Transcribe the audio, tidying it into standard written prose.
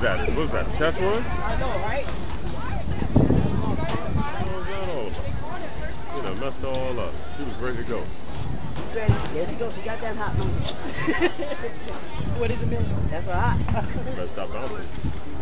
that? What was that? A test run? I know, right? What was that all about? You know, messed it all up. He was ready to go. Ready? There she goes. She got that hot one. What is a million? That's all right. Better stop bouncing.